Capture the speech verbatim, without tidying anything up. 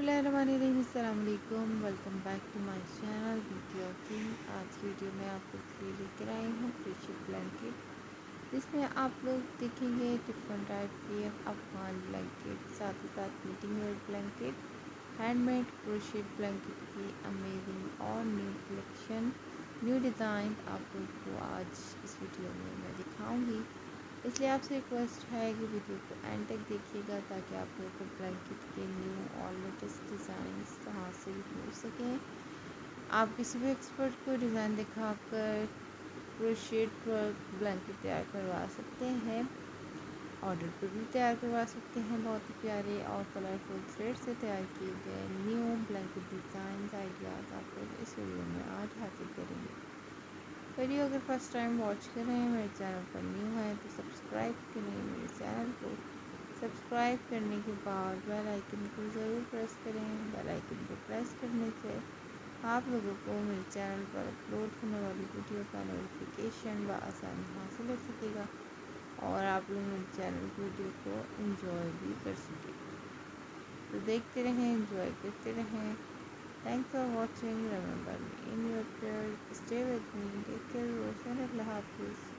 बिस्मिल्लाहिर्रहमानिर्रहीम, अस्सलाम वालेकुम। Welcome back to my channel beauty of king. आज की वीडियो में आप लोग के लिए लेकर आई हूँ क्रोशेट ब्लैंकेट, जिसमें आप लोग देखेंगे डिफरेंट टाइप के अफगान ब्लैंकेट, साथ ही साथ meeting wear blanket, handmade crochet blanket की अमेजिंग और न्यू कलेक्शन, न्यू डिज़ाइन आप लोग को आज इस वीडियो में मैं दिखाऊँगी। इसलिए आपसे रिक्वेस्ट है कि वीडियो को एंड तक देखिएगा ताकि आप लोगों को ब्लैंकेट के न्यू और लेटेस्ट डिज़ाइन हासिल हो सकें। आप किसी भी एक्सपर्ट को डिज़ाइन दिखाकर क्रोशेट वर्क ब्लैंकेट तैयार करवा सकते हैं, ऑर्डर पर भी तैयार करवा सकते हैं। बहुत ही प्यारे और कलरफुल थ्रेड से तैयार किए गए न्यू ब्लैंकेट डिज़ाइन आइडियाज़ आप लोग इस वीडियो में आज हासिल करेंगे। वीडियो अगर फर्स्ट टाइम वॉच कर रहे हैं, मेरे चैनल पर न्यू है तो सब्सक्राइब करें। मेरे चैनल को सब्सक्राइब करने के बाद बेल आइकन को ज़रूर प्रेस करें। बेल आइकन को प्रेस करने से आप लोगों को मेरे चैनल पर अपलोड होने वाली वीडियो का नोटिफिकेशन बआसानी हासिल हो सकेगा और आप लोग मेरे चैनल की वीडियो को एंजॉय भी कर सकें। तो देखते रहें, एंजॉय करते रहें। Thanks for watching. Remember me in your prayers. Stay with me. Take care. Roshan. Allah Hafiz.